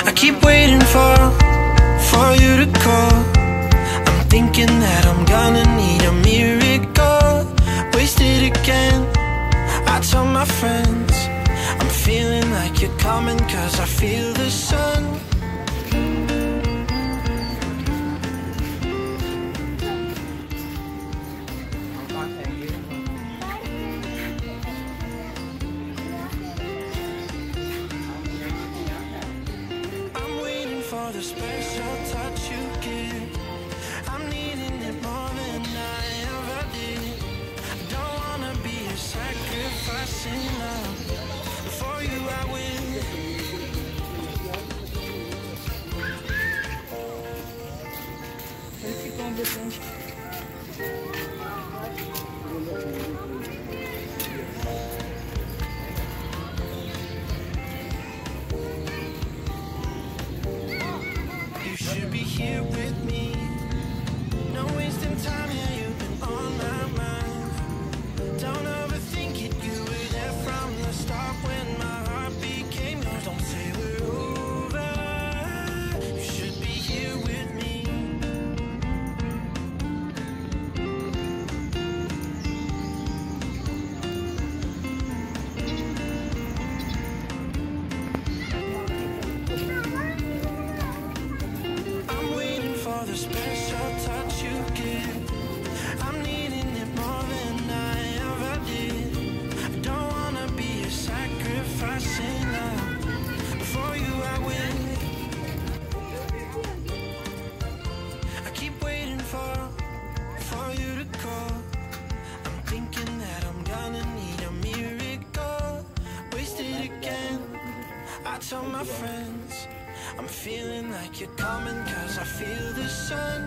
I keep waiting for you to call. I'm thinking that I'm gonna need a miracle. Wasted again, I tell my friends I'm feeling like you're coming, cause I feel the sun. I'm waiting for the special touch you give. I'm needing it more than I ever did. I don't wanna be a sacrificing love. For you I win. You should be here with me. No wasting time, yeah, you've been on my mind. Don't overthink it, you were there from the start when my heart became yours. Don't say we're over. You should be here with me. I'm waiting for the special touch you give. I'm needing it more than I ever did. I don't wanna be a sacrificing love. For you I win. I keep waiting for you to call. I'm thinking that I'm gonna need a miracle. Wasted again, I tell my friends I'm feeling like you're coming, cause I feel the sun.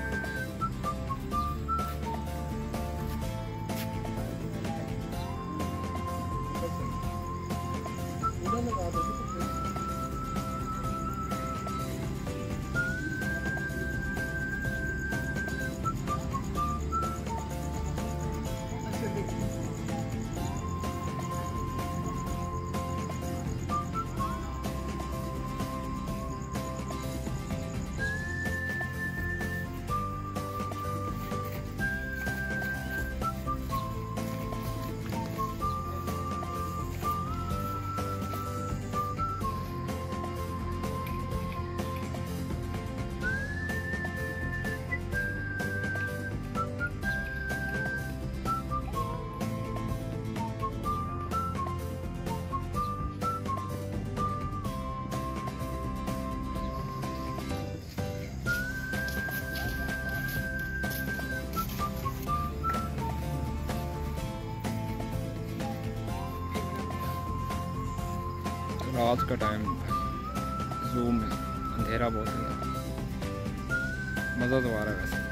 रात का time zoom में अंधेरा बहुत है, मज़ा तो आ रहा है वैसे।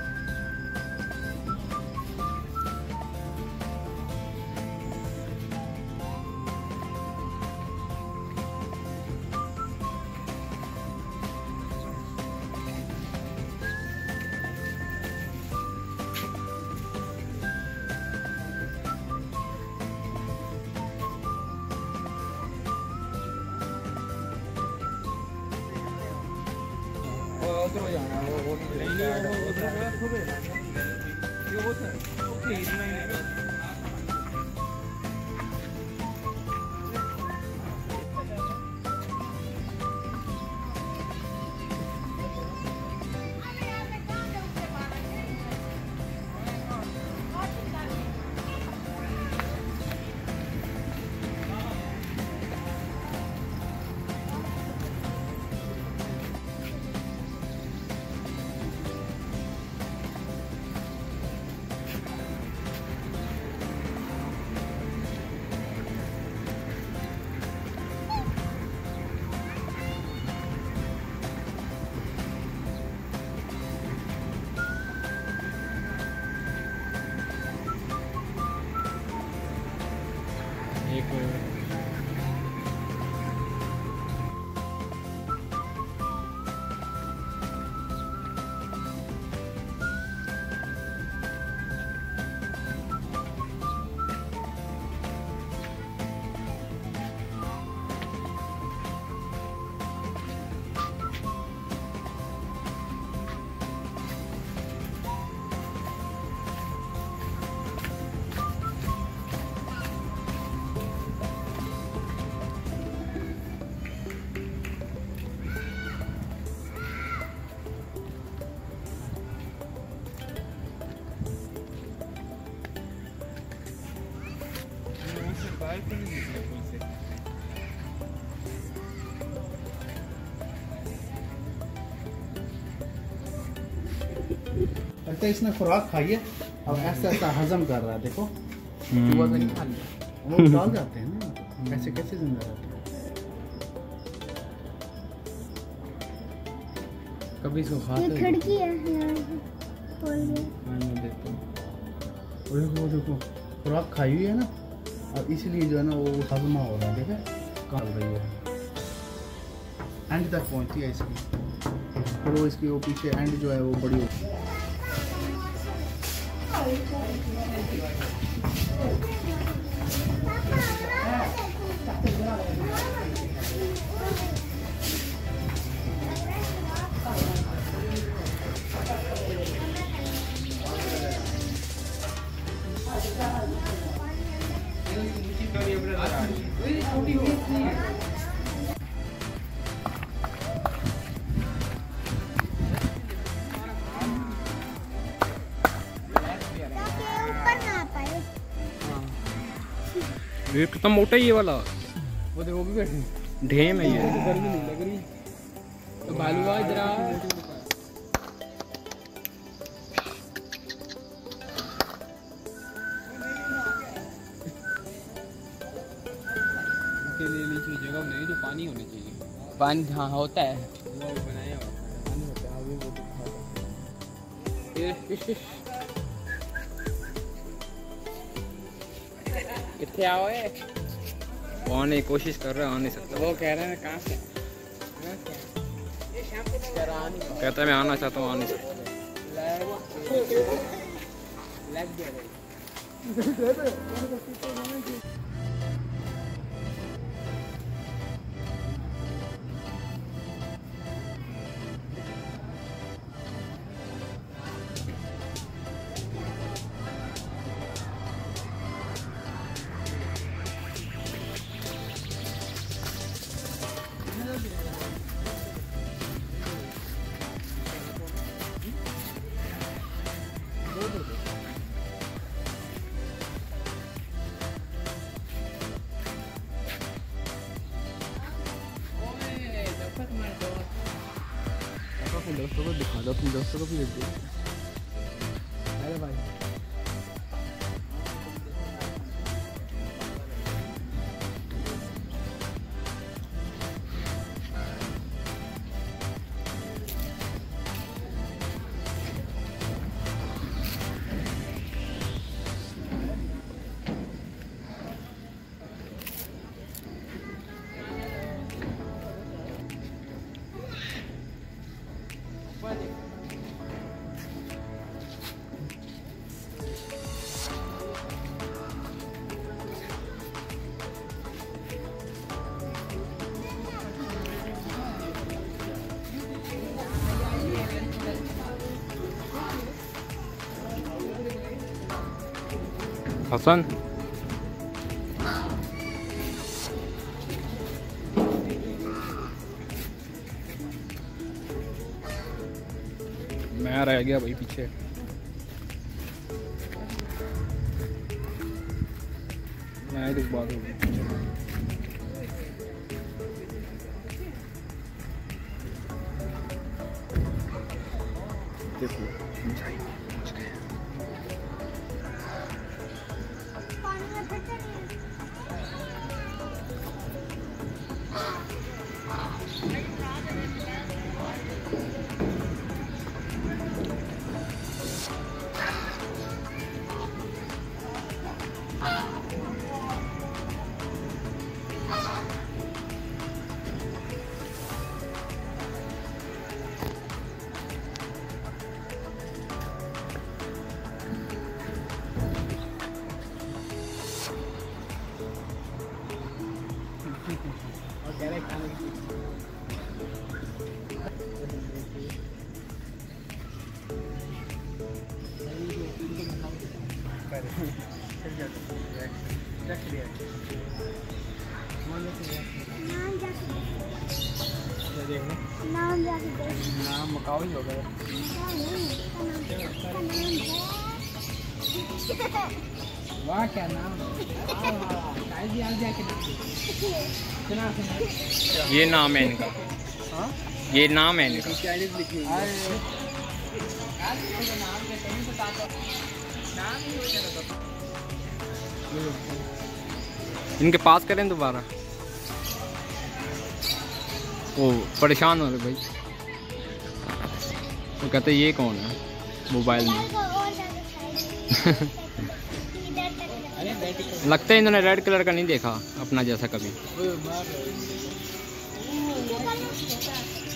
लगता है इसने खुराक खाई है, अब ऐसा ऐसा हजम कर रहा है। देखो वो डाल जाते हैं ना, ऐसे कैसे जिंदा रहते हैं। कभी इसको ये खाते खिड़की है यहाँ से खोल के। मैं देखता हूँ। वो देखो खुराक खाई हुई है ना, और इसलिए जो है ना वो हजमा हो रहा है। देखे कहाँ हो रही है, एंड तक पहुँचती है इसकी, और वो इसकी वो पीछे एंड जो है वो बड़ी होती है। ऊपर ना आ पाए। ये कितना मोटा है ये वाला। वो देखो भी बैठे, ढेम है ये। गर्मी नहीं लग रही तो बालूआ जरा। के लिए नीचे जगह नहीं तो पानी होना चाहिए। पानी हाँ होता है, वो बनाया हुआ पानी होता है। अभी वो कितने आओ है, वो आने की कोशिश कर रहा है, आ नहीं सकता। वो कह रहे हैं कहाँ से कहता है मैं आना चाहता हूँ, आ नहीं सकता। लग गया। अपने दोस्तों को दिखा दो, अपने दोस्तों को भी देख दो। अरे भाई हसन मैं रह गया भाई पीछे। मैं तो बात हो गई। देखो पानी में फटे नहीं। और कह रहे खाने की नाम जाके देख। नाम मकाओ ही होगा। वाह क्या नाम है। ये नाम है इनका, हाँ ये नाम है इनका। चाइनीज लिखी हुई है। इनके पास करें दोबारा। वो परेशान हो रहे भाई, वो कहते ये कौन है मोबाइल में। लगता है इन्होंने रेड कलर का नहीं देखा अपना जैसा कभी।